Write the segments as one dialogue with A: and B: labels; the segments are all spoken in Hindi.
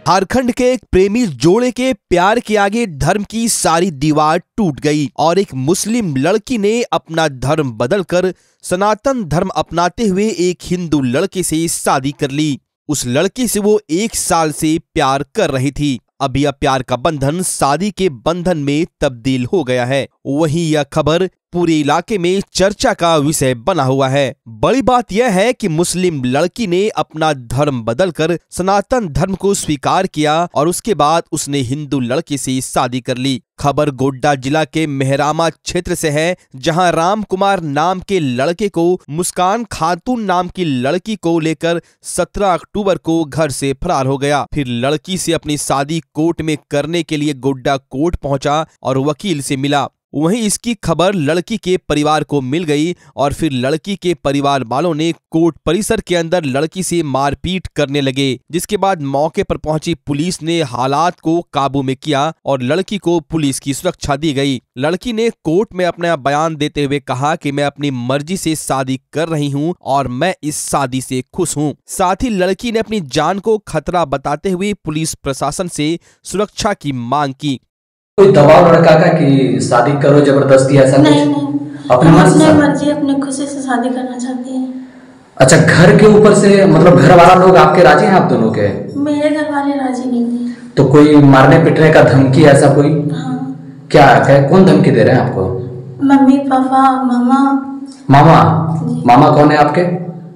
A: झारखंड के एक प्रेमी जोड़े के प्यार के आगे धर्म की सारी दीवार टूट गई और एक मुस्लिम लड़की ने अपना धर्म बदलकर सनातन धर्म अपनाते हुए एक हिंदू लड़के से शादी कर ली। उस लड़के से वो 1 साल से प्यार कर रही थी। अब यह प्यार का बंधन शादी के बंधन में तब्दील हो गया है। वहीं यह खबर पूरे इलाके में चर्चा का विषय बना हुआ है। बड़ी बात यह है कि मुस्लिम लड़की ने अपना धर्म बदलकर सनातन धर्म को स्वीकार किया और उसके बाद उसने हिंदू लड़के से शादी कर ली। खबर गोड्डा जिला के मेहरामा क्षेत्र से है, जहां राम कुमार नाम के लड़के को मुस्कान खातून नाम की लड़की को लेकर 17 अक्टूबर को घर से फरार हो गया। फिर लड़की से अपनी शादी कोर्ट में करने के लिए गोड्डा कोर्ट पहुंचा और वकील से मिला। वहीं इसकी खबर लड़की के परिवार को मिल गई और फिर लड़की के परिवार वालों ने कोर्ट परिसर के अंदर लड़की से मारपीट करने लगे, जिसके बाद मौके पर पहुंची पुलिस ने हालात को काबू में किया और लड़की को पुलिस की सुरक्षा दी गई। लड़की ने कोर्ट में अपना बयान देते हुए कहा कि मैं अपनी मर्जी से शादी कर रही हूं और मैं इस शादी से खुश हूं। साथ ही लड़की ने अपनी जान को खतरा बताते हुए पुलिस प्रशासन से सुरक्षा की मांग की।
B: कोई दबाव लड़का का कि शादी करो जबरदस्ती ऐसा कुछ?
C: नहीं,
B: अपने
C: मर्जी अपने खुशी से शादी करना चाहती है।
B: अच्छा, घर के ऊपर से मतलब घर वाला लोग आपके राजी हैं? आप दोनों के?
C: मेरे घर वाले राजी नहीं है।
B: तो कोई मारने पीटने का धमकी ऐसा कोई?
C: हाँ।
B: क्या कौन धमकी दे रहे हैं आपको?
C: मम्मी पापा मामा।
B: मामा कौन है आपके?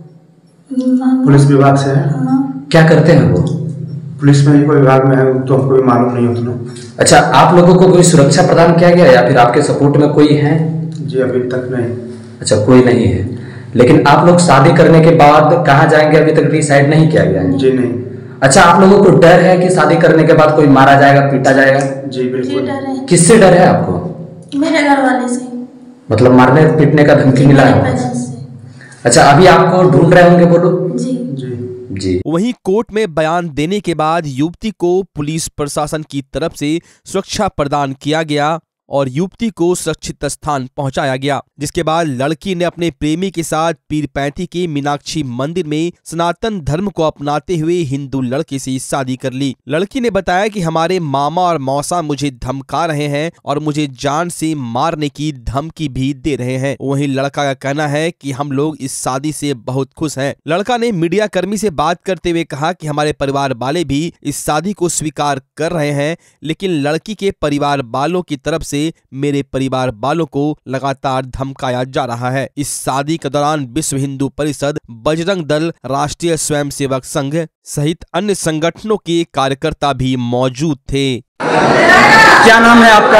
D: पुलिस विभाग से है।
C: हाँ।
D: क्या करते हैं वो? पुलिस में ही कोई विभाग में है, तो हमको भी मालूम नहीं उतना।
B: अच्छा, आप लोगों को कोई सुरक्षा प्रदान किया गया या फिर आपके सपोर्ट में कोई है?
D: जी अभी तक नहीं।
B: अच्छा, कोई नहीं है। लेकिन आप लोग शादी करने के बाद कहाँ जाएंगे अभी तक डिसाइड नहीं किया गया है?
D: जी नहीं।
B: अच्छा, आप लोगों को डर है कि शादी करने के बाद कोई मारा जाएगा, पीटा जाएगा?
D: जी बिल्कुल।
C: डर है।
B: किससे डर है आपको?
C: मेरे घर वाले से।
B: मतलब मारने पीटने का धमकी मिला है? अच्छा, अभी आपको ढूंढ रहे होंगे, बोलो।
C: जी
B: जी।
A: वहीं कोर्ट में बयान देने के बाद युवती को पुलिस प्रशासन की तरफ से सुरक्षा प्रदान किया गया और युवती को सुरक्षित स्थान पहुंचाया गया, जिसके बाद लड़की ने अपने प्रेमी के साथ पीरपैंती के मीनाक्षी मंदिर में सनातन धर्म को अपनाते हुए हिंदू लड़के से शादी कर ली। लड़की ने बताया कि हमारे मामा और मौसा मुझे धमका रहे हैं और मुझे जान से मारने की धमकी भी दे रहे हैं। वहीं लड़का का कहना है कि हम लोग इस शादी से बहुत खुश हैं। लड़का ने मीडिया कर्मी से बात करते हुए कहा कि हमारे परिवार वाले भी इस शादी को स्वीकार कर रहे हैं, लेकिन लड़की के परिवार वालों की तरफ से मेरे परिवार वालों को लगातार धमकाया जा रहा है। इस शादी के दौरान विश्व हिंदू परिषद, बजरंग दल, राष्ट्रीय स्वयंसेवक संघ सहित अन्य संगठनों के कार्यकर्ता भी मौजूद थे।
E: क्या नाम है आपका?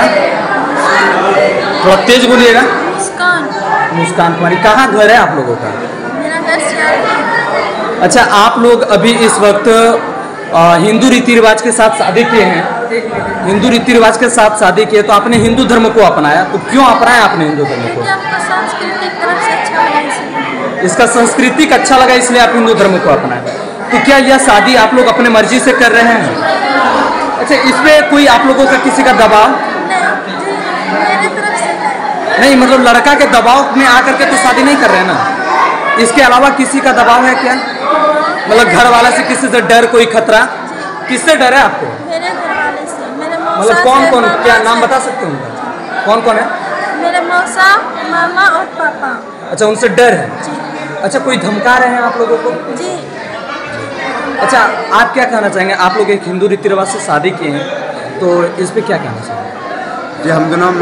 E: थोड़ा तेज बोलिएगा। मुस्कान कुमारी। कहाँ घर है आप लोगों का?
C: मेरा घर सियार।
E: अच्छा, आप लोग अभी इस वक्त हिंदू रीति रिवाज के साथ शादी किए हैं। हिंदू रीति रिवाज के साथ शादी किए तो आपने हिंदू धर्म को अपनाया। तो क्यों अपनाया आपने हिंदू धर्म को?
C: सांस्कृतिक तरफ से अच्छा लगा।
E: इसका सांस्कृतिक अच्छा लगा इसलिए आप हिंदू धर्म को अपनाए। तो क्या यह शादी आप लोग अपने मर्जी से कर रहे हैं? अच्छा, इसमें कोई आप लोगों का किसी का दबाव?
C: मेरे तरफ से
E: नहीं, मतलब लड़का के दबाव में आकर के तो शादी नहीं कर रहे हैं ना। इसके अलावा किसी का दबाव है क्या? मतलब घर वाला से, किसी से डर, कोई खतरा? किससे डर है आपको?
C: मेरे घर वाले से। मेरे मौसा
E: मतलब कौन कौन,
C: से,
E: क्या नाम बता सकते हैं? कौन कौन है?
C: मेरे मौसा, मामा और पापा।
E: अच्छा, उनसे डर है।
C: जी।
E: अच्छा, कोई धमका रहे हैं आप लोगों को?
C: जी।
E: अच्छा, आप क्या कहना चाहेंगे? आप लोग एक हिंदू रीति रिवाज से शादी किए हैं, तो इस पे क्या कहना चाहेंगे?
D: जी, हम दोनों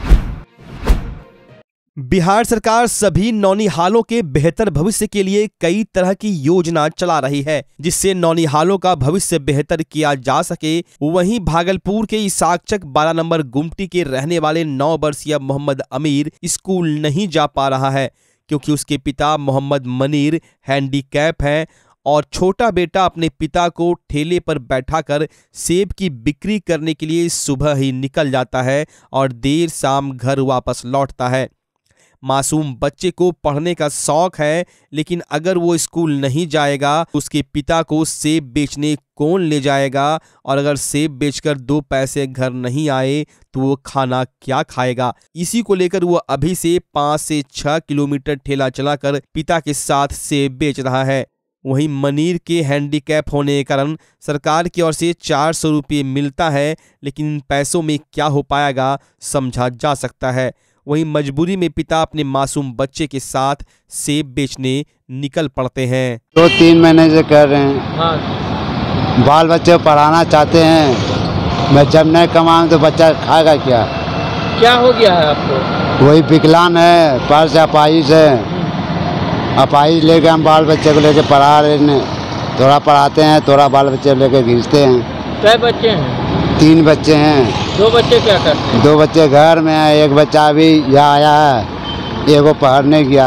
A: बिहार सरकार सभी नौनिहालों के बेहतर भविष्य के लिए कई तरह की योजना चला रही है, जिससे नौनिहालों का भविष्य बेहतर किया जा सके। वहीं भागलपुर के इसाकचक 12 नंबर गुमटी के रहने वाले 9 वर्षीय मोहम्मद अमीर स्कूल नहीं जा पा रहा है, क्योंकि उसके पिता मोहम्मद मनीर हैंडीकैप हैं और छोटा बेटा अपने पिता को ठेले पर बैठाकर सेब की बिक्री करने के लिए सुबह ही निकल जाता है और देर शाम घर वापस लौटता है। मासूम बच्चे को पढ़ने का शौक है, लेकिन अगर वो स्कूल नहीं जाएगा उसके पिता को सेब बेचने कौन ले जाएगा, और अगर सेब बेचकर 2 पैसे घर नहीं आए तो वो खाना क्या खाएगा। इसी को लेकर वो अभी से 5 से 6 किलोमीटर ठेला चलाकर पिता के साथ सेब बेच रहा है। वहीं मनीर के हैंडीकैप होने के कारण सरकार की ओर से 400 रुपये मिलता है, लेकिन इन पैसों में क्या हो पाएगा समझा जा सकता है। वहीं मजबूरी में पिता अपने मासूम बच्चे के साथ सेब बेचने निकल पड़ते हैं।
F: 2-3 महीने से कर रहे हैं। बाल बच्चे को पढ़ाना चाहते हैं, मैं जब नहीं कमाऊँ तो बच्चा खाएगा क्या?
G: क्या हो गया है आपको?
F: वही विकलांग है, पैर से अपाहिज है। अपाहिज लेके हम बाल बच्चे को लेके पढ़ा रहे हैं, थोड़ा पढ़ाते हैं, थोड़ा बाल बच्चे लेके खींचते हैं।
G: कै बच्चे हैं?
F: 3 बच्चे हैं।
G: 2 बच्चे क्या करते हैं?
F: 2 बच्चे घर में है, एक बच्चा अभी यहाँ आया है, एक वो पढ़ने गया।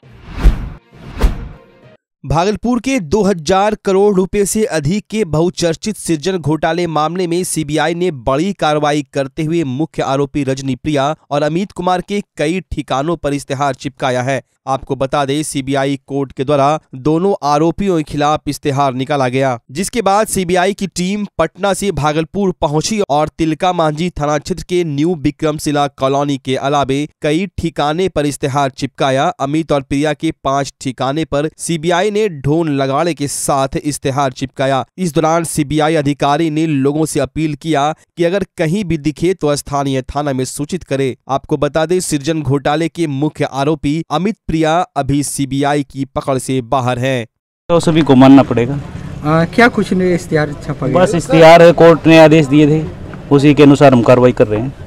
A: भागलपुर के 2000 करोड़ रुपए से अधिक के बहुचर्चित सृजन घोटाले मामले में सीबीआई ने बड़ी कार्रवाई करते हुए मुख्य आरोपी रजनी प्रिया और अमित कुमार के कई ठिकानों पर इश्तेहार चिपकाया है। आपको बता दें, सीबीआई कोर्ट के द्वारा दोनों आरोपियों के खिलाफ इश्तेहार निकाला गया, जिसके बाद सीबीआई की टीम पटना से भागलपुर पहुंची और तिलका मांझी थाना क्षेत्र के न्यू विक्रमशिला कॉलोनी के अलावे कई ठिकाने पर इश्तेहार चिपकाया। अमित और प्रिया के 5 ठिकाने पर सीबीआई ने ढोल लगाड़े के साथ इश्तेहार चिपकाया। इस दौरान सीबीआई अधिकारी ने लोगों से अपील किया कि अगर कहीं भी दिखे तो स्थानीय थाना में सूचित करे। आपको बता दें, सृजन घोटाले के मुख्य आरोपी अमित प्रिया अभी सीबीआई की पकड़ से बाहर हैं।
H: तो सभी को मानना पड़ेगा।
G: क्या कुछ नहीं, इश्तिहार छपा गया?
H: बस इश्तिहार कोर्ट ने आदेश दिए थे, उसी के अनुसार हम कार्रवाई कर रहे हैं।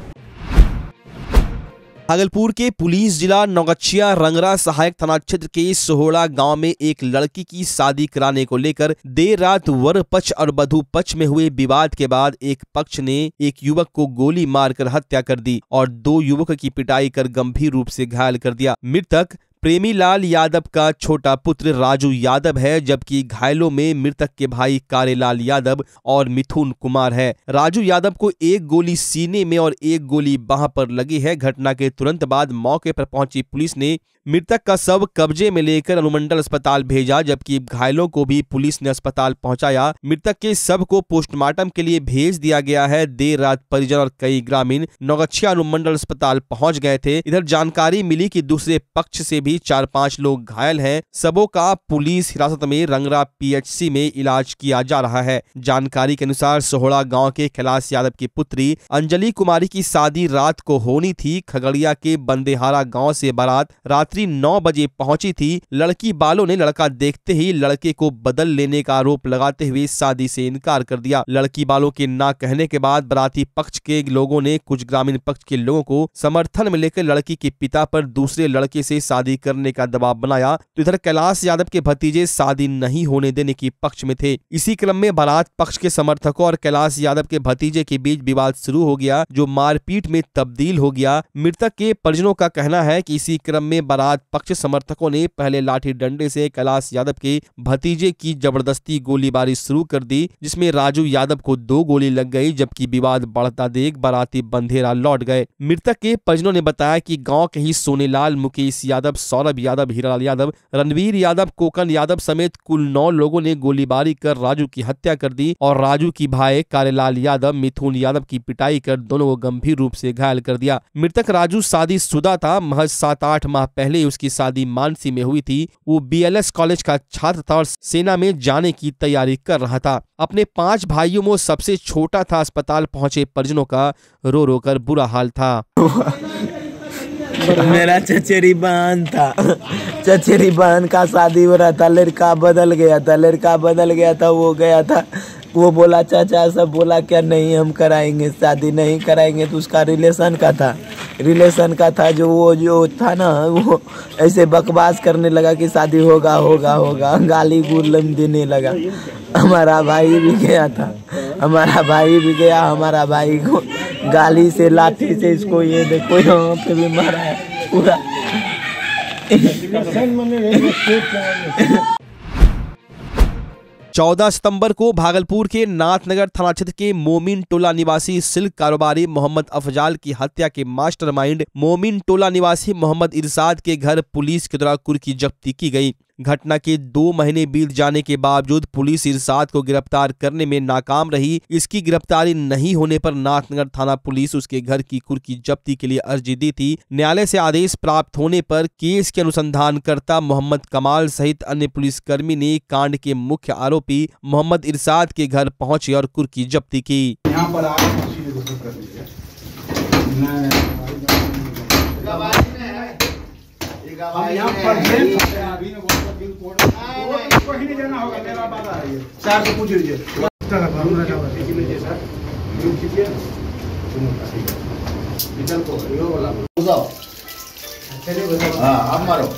A: भागलपुर के पुलिस जिला नौगछिया रंगरा सहायक थाना क्षेत्र के सोहड़ा गांव में एक लड़की की शादी कराने को लेकर देर रात वर पक्ष और वधू पक्ष में हुए विवाद के बाद एक पक्ष ने एक युवक को गोली मारकर हत्या कर दी और 2 युवकों की पिटाई कर गंभीर रूप से घायल कर दिया। मृतक प्रेमी लाल यादव का छोटा पुत्र राजू यादव है, जबकि घायलों में मृतक के भाई कारेलाल यादव और मिथुन कुमार है। राजू यादव को एक गोली सीने में और एक गोली बाह पर लगी है। घटना के तुरंत बाद मौके पर पहुंची पुलिस ने मृतक का शव कब्जे में लेकर अनुमंडल अस्पताल भेजा, जबकि घायलों को भी पुलिस ने अस्पताल पहुंचाया। मृतक के शव को पोस्टमार्टम के लिए भेज दिया गया है। देर रात परिजन और कई ग्रामीण नौगछिया अनुमंडल अस्पताल पहुंच गए थे। इधर जानकारी मिली कि दूसरे पक्ष से भी 4-5 लोग घायल हैं। सबों का पुलिस हिरासत में रंगरा पीएचसी में इलाज किया जा रहा है। जानकारी के अनुसार सोहड़ा गांव के कैलाश यादव की पुत्री अंजलि कुमारी की शादी रात को होनी थी। खगड़िया के बंदेहारा गांव से बारात रात्रि 9 बजे पहुंची थी। लड़की वालों ने लड़का देखते ही लड़के को बदल लेने का आरोप लगाते हुए शादी से इनकार कर दिया। लड़की वालों के ना कहने के बाद बराती पक्ष के लोगों ने कुछ ग्रामीण पक्ष के लोगों को समर्थन में लेकर लड़की के पिता पर दूसरे लड़के से शादी करने का दबाव बनाया। तो इधर कैलाश यादव के भतीजे शादी नहीं होने देने की पक्ष में थे। इसी क्रम में बारात पक्ष के समर्थकों और कैलाश यादव के भतीजे के बीच विवाद शुरू हो गया, जो मारपीट में तब्दील हो गया। मृतक के परिजनों का कहना है कि इसी क्रम में बारात पक्ष समर्थकों ने पहले लाठी डंडे से कैलाश यादव के भतीजे की जबरदस्ती गोलीबारी शुरू कर दी, जिसमें राजू यादव को 2 गोली लग गई, जबकि विवाद बढ़ता देख बाराती बंधेरा लौट गए। मृतक के परिजनों ने बताया कि गांव के ही सोनेलाल, मुकेश यादव, सौरभ यादव, हीरालाल यादव, रणवीर यादव, कोकन यादव समेत कुल 9 लोगों ने गोलीबारी कर राजू की हत्या कर दी और राजू की भाई कारेलाल यादव, मिथुन यादव की पिटाई कर दोनों को गंभीर रूप से घायल कर दिया। मृतक राजू शादीशुदा था। महज 7-8 माह पहले उसकी शादी मानसी में हुई थी। वो बीएलएस कॉलेज का छात्र था और सेना में जाने की तैयारी कर रहा था। अपने 5 भाइयों में सबसे छोटा था। अस्पताल पहुंचे परिजनों का रो रो कर बुरा हाल था।
I: मेरा चचेरी बहन था, चचेरी बहन का शादी हो रहा था, लड़का बदल गया था, वो गया था, वो बोला चाचा सब बोला क्या नहीं हम कराएंगे शादी, नहीं कराएंगे। तो उसका रिलेशन का था जो था ना, वो ऐसे बकवास करने लगा कि शादी होगा, गाली गुलम देने लगा। हमारा भाई भी गया, हमारा भाई को गाली से, लाठी से, इसको ये देखो यहाँ पे भी मारा है पूरा।
A: 14 सितंबर को भागलपुर के नाथनगर थाना क्षेत्र के मोमिन टोला निवासी सिल्क कारोबारी मोहम्मद अफजाल की हत्या के मास्टरमाइंड मोमिन टोला निवासी मोहम्मद इरशाद के घर पुलिस के द्वारा कुर्की जब्ती की गई। घटना के 2 महीने बीत जाने के बावजूद पुलिस इरशाद को गिरफ्तार करने में नाकाम रही। इसकी गिरफ्तारी नहीं होने पर नाथनगर थाना पुलिस उसके घर की कुर्की जब्ती के लिए अर्जी दी थी। न्यायालय से आदेश प्राप्त होने पर केस के अनुसंधानकर्ता मोहम्मद कमाल सहित अन्य पुलिसकर्मी ने कांड के मुख्य आरोपी मोहम्मद इरशाद के घर पहुंचे और कुर्की जब्ती की।
D: यहाँ पर आप मारो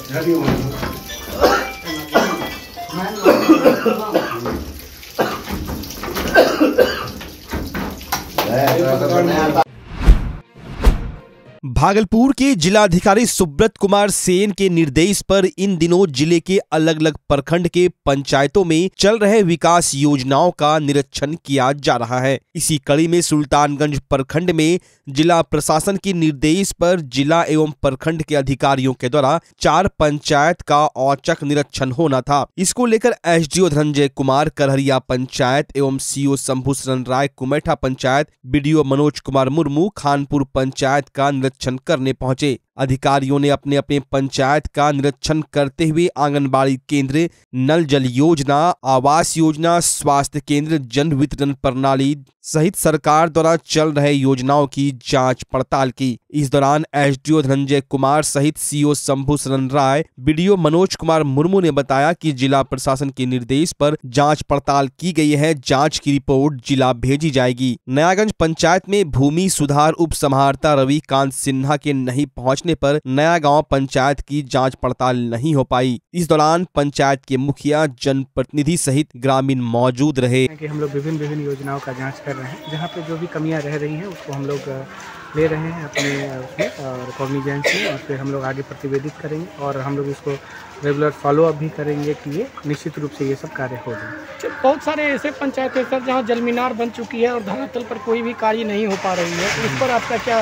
A: भागलपुर के जिलाधिकारी सुब्रत कुमार सेन के निर्देश पर इन दिनों जिले के अलग अलग प्रखंड के पंचायतों में चल रहे विकास योजनाओं का निरीक्षण किया जा रहा है। इसी कड़ी में सुल्तानगंज प्रखंड में जिला प्रशासन के निर्देश पर जिला एवं प्रखंड के अधिकारियों के द्वारा 4 पंचायत का औचक निरीक्षण होना था। इसको लेकर एसडीओ धनंजय कुमार करहरिया पंचायत एवं सीओ शंभू शरण राय कुमेठा पंचायत, बीडीओ मनोज कुमार मुर्मू खानपुर पंचायत का निरीक्षण करने पहुंचे। अधिकारियों ने अपने अपने पंचायत का निरीक्षण करते हुए आंगनबाड़ी केंद्र, नल जल योजना, आवास योजना, स्वास्थ्य केंद्र, जन वितरण प्रणाली सहित सरकार द्वारा चल रहे योजनाओं की जांच पड़ताल की। इस दौरान एसडीओ धनंजय कुमार सहित सीओ शंभू शरण राय, बीडीओ मनोज कुमार मुर्मू ने बताया कि जिला प्रशासन के निर्देश पर जांच पड़ताल की गई है। जांच की रिपोर्ट जिला भेजी जाएगी। नयागंज पंचायत में भूमि सुधार उप समाहर्ता रविकांत सिन्हा के नहीं पहुंचने पर नया गांव पंचायत की जांच पड़ताल नहीं हो पाई। इस दौरान पंचायत के मुखिया, जनप्रतिनिधि सहित ग्रामीण मौजूद रहे।
G: हम लोग विभिन्न योजनाओं का जांच कर रहे हैं, जहां पे जो भी कमियां रह रही हैं उसको हम लोग ले रहे हैं अपने उसमें कॉग्निजेंस में, और फिर हम लोग आगे प्रतिवेदित करेंगे और हम लोग इसको रेगुलर फॉलोअप भी करेंगे कि ये निश्चित रूप से ये सब कार्य हो जाए।
J: बहुत सारे ऐसे पंचायत है सर जहाँ जल मीनार बन चुकी है और धरातल पर कोई भी कार्य नहीं हो पा रही है, इस पर आपका क्या?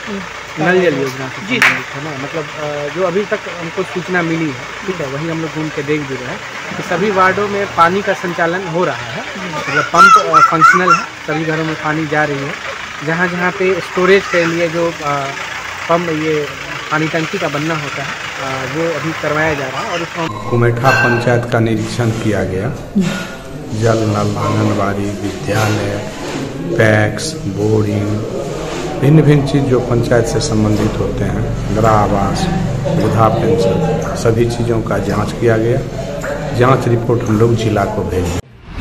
G: नल जल योजना जी है ना, मतलब जो अभी तक हमको सूचना मिली है, ठीक है, वही हम लोग घूम के देख भी रहे हैं कि सभी वार्डों में पानी का संचालन हो रहा है, मतलब पंप फंक्शनल है, सभी घरों में पानी जा रही है। जहाँ जहाँ पे स्टोरेज के लिए जो पंप ये पानी टंकी का बनना होता है वो अभी करवाया जा रहा है। और उसको
K: कुमेठा पंचायत का निरीक्षण किया गया। जल नल, आंगनबाड़ी, विद्यालय, पैक्स, बोरिंग, भिन्न भिन्न चीज़ जो पंचायत से संबंधित होते हैं, गृह आवास, वृद्धा पेंशन, सभी चीज़ों का जांच किया गया। जांच रिपोर्ट हम लोग जिला को भेजेंगे।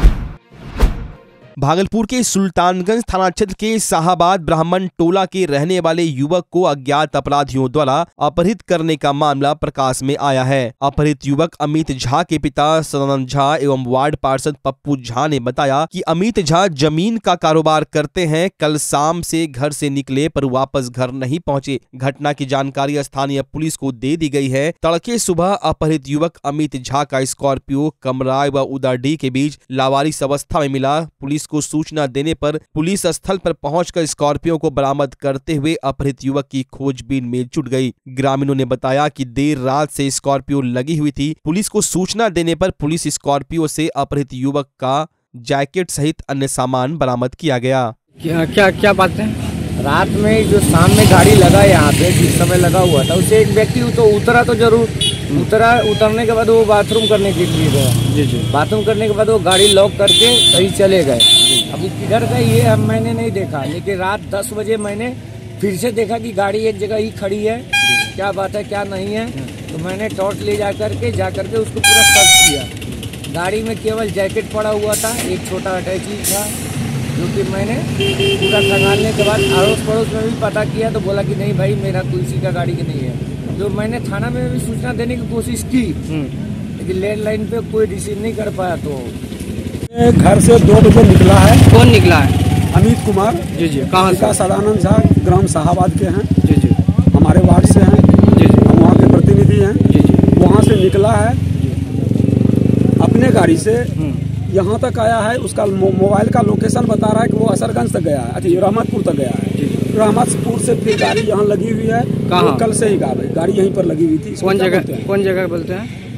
A: भागलपुर के सुल्तानगंज थाना क्षेत्र के शाहाबाद ब्राह्मण टोला के रहने वाले युवक को अज्ञात अपराधियों द्वारा अपहरित करने का मामला प्रकाश में आया है। अपहरित युवक अमित झा के पिता सदानंद झा एवं वार्ड पार्षद पप्पू झा ने बताया कि अमित झा जमीन का कारोबार करते हैं। कल शाम से घर से निकले पर वापस घर नहीं पहुंचे। घटना की जानकारी स्थानीय पुलिस को दे दी गई है। तड़के सुबह अपहरित युवक अमित झा का स्कॉर्पियो कमराय व उदाडी के बीच लावारिस अवस्था में मिला। पुलिस को सूचना देने पर पुलिस स्थल पर पहुंचकर स्कॉर्पियो को बरामद करते हुए अपहरित युवक की खोजबीन में जुट गई। ग्रामीणों ने बताया कि देर रात से स्कॉर्पियो लगी हुई थी। पुलिस को सूचना देने पर पुलिस स्कॉर्पियो से अपहरित युवक का जैकेट सहित अन्य सामान बरामद किया गया।
L: क्या बात है? रात में जो सामने गाड़ी लगा यहाँ पे जिस समय लगा हुआ था उससे एक व्यक्ति तो उतरा, तो जरूर उतरने के बाद वो बाथरूम करने के लिए गया। बाथरूम करने के बाद वो गाड़ी लॉक करके कहीं चले गए। अब किधर गई ये मैंने नहीं देखा, लेकिन रात 10 बजे मैंने फिर से देखा कि गाड़ी एक जगह ही खड़ी है। क्या बात है क्या नहीं है, तो मैंने टॉर्च ले जा करके उसको पूरा सर्च किया। गाड़ी में केवल जैकेट पड़ा हुआ था, एक छोटा अटैची था, जो कि मैंने पूरा खंगालने के बाद अड़ोस पड़ोस में भी पता किया तो बोला कि नहीं भाई मेरा किसी का गाड़ी की नहीं है। जो मैंने थाना में भी सूचना देने की कोशिश की, लेकिन लैंडलाइन पे कोई रिसीव नहीं कर पाया। तो
M: घर से 2 बजे निकला है।
L: कौन निकला है?
M: अमित कुमार।
L: जी जी। कहाँ से?
M: सदानंद झा, ग्राम शाहाबाद के हैं।
L: जी जी।
M: हमारे वार्ड से हैं।
L: जी जी।
M: हम वहाँ के प्रतिनिधि हैं।
L: जी जी।
M: वहाँ से निकला है अपने गाड़ी से, यहाँ तक आया है। उसका मोबाइल का लोकेशन बता रहा है कि वो असरगंज तक गया है, रहमतपुर तक गया है। रहमतपुर से फिर गाड़ी यहाँ लगी हुई है। कहाँ? कल से ही गाड़ी यहीं पर लगी हुई थी।
L: कौन जगह बोलते हैं?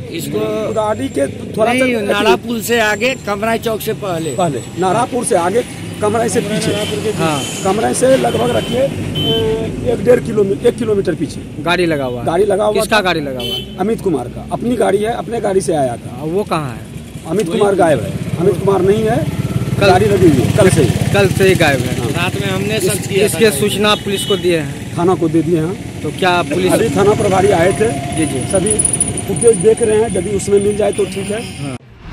L: इसको
M: कुदाड़ी के थोड़ा
L: नहीं, नाड़ा पुल से आगे कमराई चौक से पहले
M: नारापुर से आगे कमराई से पीछे।
L: हाँ,
M: कमराई से लगभग रखिए 1 किलोमीटर पीछे
G: गाड़ी लगा हुआ किसका गाड़ी लगा हुआ?
M: अमित कुमार का, अपनी गाड़ी है, अपने गाड़ी से आया था।
G: वो कहाँ है?
M: अमित कुमार गायब है, अमित कुमार नहीं है, गाड़ी लगी हुई है कल से ही गायब है।
L: रात में हमने
G: इसके सूचना पुलिस को दिए हैं,
M: थाना को दे दिए हैं।
G: तो क्या पुलिस
M: अभी थाना प्रभारी आए थे
G: जी
M: सभी फुटेज देख रहे हैं, यदि उसमें मिल जाए तो ठीक है।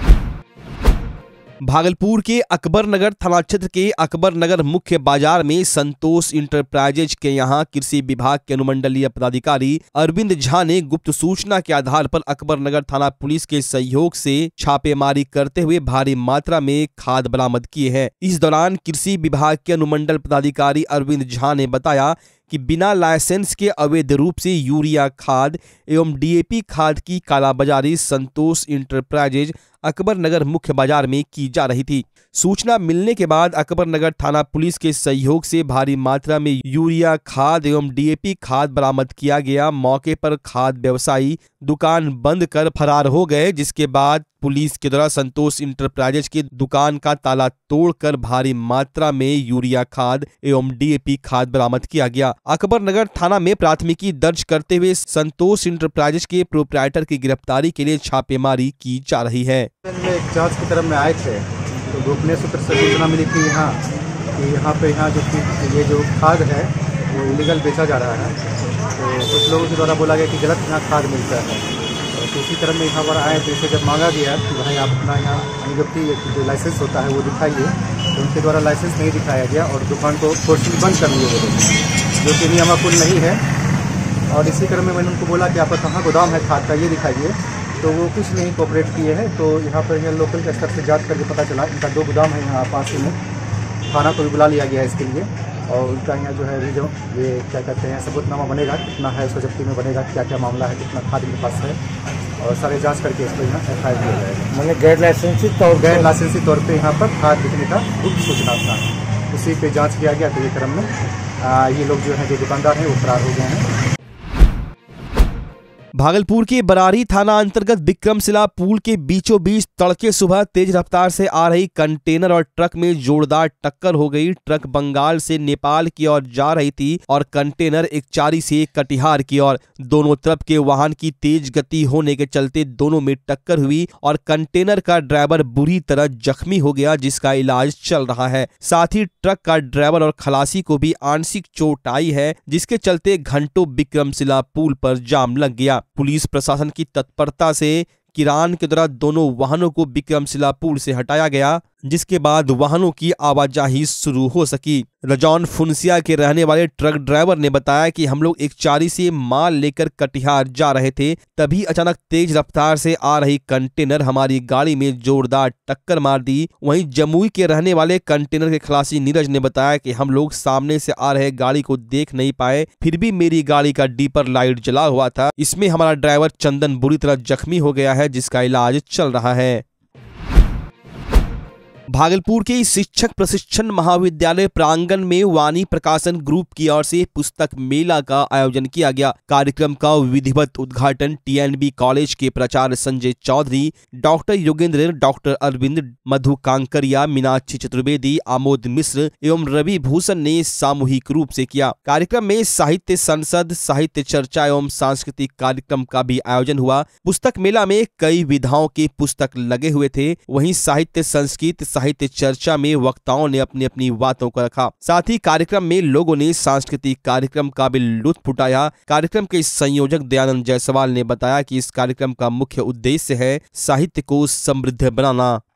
A: भागलपुर के अकबर नगर थाना क्षेत्र के अकबर नगर मुख्य बाजार में संतोष इंटरप्राइजेज के यहां कृषि विभाग के अनुमंडलीय पदाधिकारी अरविंद झा ने गुप्त सूचना के आधार पर अकबर नगर थाना पुलिस के सहयोग से छापेमारी करते हुए भारी मात्रा में खाद बरामद किए हैं। इस दौरान कृषि विभाग के अनुमंडल पदाधिकारी अरविंद झा ने बताया कि बिना लाइसेंस के अवैध रूप से यूरिया खाद एवं डीएपी खाद की कालाबाजारी संतोष इंटरप्राइजेज अकबर नगर मुख्य बाजार में की जा रही थी। सूचना मिलने के बाद अकबर नगर थाना पुलिस के सहयोग से भारी मात्रा में यूरिया खाद एवं डीएपी खाद बरामद किया गया। मौके पर खाद व्यवसायी दुकान बंद कर फरार हो गए, जिसके बाद पुलिस के द्वारा संतोष इंटरप्राइजेज की दुकान का ताला तोड़कर भारी मात्रा में यूरिया खाद एवं डीएपी खाद बरामद किया गया। अकबर नगर थाना में प्राथमिकी दर्ज करते हुए संतोष इंटरप्राइजेज के प्रोप्राइटर की गिरफ्तारी के लिए छापेमारी की जा रही है।
N: एक जांच की तरफ में आए थे तो गोपनीय सूत्र से सूचना मिली थी यहाँ पे ये जो खाद है वो इलीगल बेचा जा रहा है। तो कुछ लोगों के द्वारा बोला गया कि गलत यहाँ खाद मिलता है। तो इसी तरह में यहाँ पर आए तो इसे जब मांगा गया कि भाई आप अपना यहाँ अनुज्ञप्ति जो लाइसेंस होता है वो दिखाइए, तो उनके द्वारा लाइसेंस नहीं दिखाया गया और दुकान को फोर्सफुली बंद कर लिए गए, जो कि नियमानुकूल नहीं है। और इसी क्रम में मैंने उनको बोला कि आपका कहाँ गोदाम है खाद का, ये दिखाइए, तो वो कुछ नहीं कोऑपरेट किए हैं। तो यहाँ पर लोकल के स्तर से जांच करके पता चला इनका 2 गोदाम है यहाँ पास ही में। थाना को भी बुला लिया गया है इसके लिए, और उनका यहाँ जो है जो ये क्या कहते हैं सबूतनामा बनेगा, कितना है उसको जब्ती में बनेगा, क्या क्या मामला है, कितना खाद इनके पास है, और सारे जांच करके इसको यहाँ FIR किया जाएगा।
L: मैंने गैर लाइसेंसी
N: तौर पे यहाँ पर खाद बिकने का गुप्त सूचना था, उसी पे जाँच किया गया। तो ये क्रम में ये लोग जो है जो दुकानदार हैं वो फरार हो गए हैं।
A: भागलपुर के बरारी थाना अंतर्गत विक्रमशिला पुल के बीचों बीच तड़के सुबह तेज रफ्तार से आ रही कंटेनर और ट्रक में जोरदार टक्कर हो गई। ट्रक बंगाल से नेपाल की ओर जा रही थी और कंटेनर एकचारी से कटिहार की ओर। दोनों तरफ के वाहन की तेज गति होने के चलते दोनों में टक्कर हुई और कंटेनर का ड्राइवर बुरी तरह जख्मी हो गया, जिसका इलाज चल रहा है। साथ ही ट्रक का ड्राइवर और खलासी को भी आंशिक चोट आई है, जिसके चलते घंटों विक्रमशिला पुल पर जाम लग गया। पुलिस प्रशासन की तत्परता से किरान के द्वारा दोनों वाहनों को विक्रमशिला पुल से हटाया गया, जिसके बाद वाहनों की आवाजाही शुरू हो सकी। रजौन फुनसिया के रहने वाले ट्रक ड्राइवर ने बताया कि हम लोग एकचारी से माल लेकर कटिहार जा रहे थे, तभी अचानक तेज रफ्तार से आ रही कंटेनर हमारी गाड़ी में जोरदार टक्कर मार दी। वहीं जमुई के रहने वाले कंटेनर के खलासी नीरज ने बताया कि हम लोग सामने से आ रहे गाड़ी को देख नहीं पाए, फिर भी मेरी गाड़ी का डीपर लाइट जला हुआ था। इसमें हमारा ड्राइवर चंदन बुरी तरह जख्मी हो गया है, जिसका इलाज चल रहा है। भागलपुर के शिक्षक प्रशिक्षण महाविद्यालय प्रांगण में वाणी प्रकाशन ग्रुप की ओर से पुस्तक मेला का आयोजन किया गया। कार्यक्रम का विधिवत उद्घाटन TNB कॉलेज के प्राचार्य संजय चौधरी, डॉक्टर योगेंद्र, डॉक्टर अरविंद, मधु कांकरिया, मीनाक्षी चतुर्वेदी, आमोद मिश्र एवं रवि भूषण ने सामूहिक रूप से किया। कार्यक्रम में साहित्य संसद, साहित्य चर्चा एवं सांस्कृतिक कार्यक्रम का भी आयोजन हुआ। पुस्तक मेला में कई विधाओं के पुस्तक लगे हुए थे। वहीं साहित्य संस्कृत साहित्य चर्चा में वक्ताओं ने अपनी अपनी बातों को रखा। साथ ही कार्यक्रम में लोगों ने सांस्कृतिक कार्यक्रम का भी लुत्फ उठाया। कार्यक्रम के संयोजक दयानंद जायसवाल ने बताया कि इस कार्यक्रम का मुख्य उद्देश्य है साहित्य को समृद्ध बनाना।